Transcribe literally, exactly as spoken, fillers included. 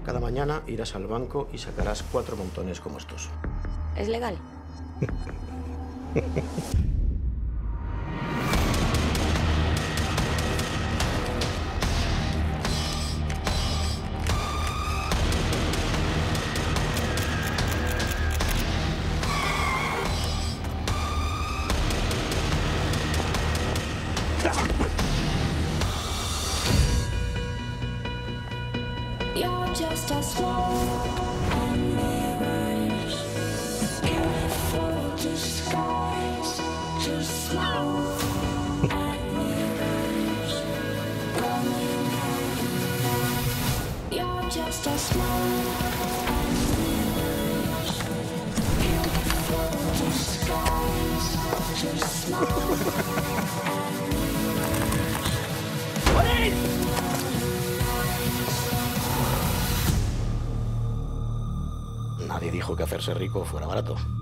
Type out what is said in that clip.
Cada mañana irás al banco y sacarás cuatro montones como estos. ¿Es legal? You're just a smoke and mirrors, beautiful disguise, just smoke and mirrors, coming out. You're just a smoke and mirrors, beautiful disguise, just smoke and mirrors. Nadie dijo que hacerse rico fuera barato.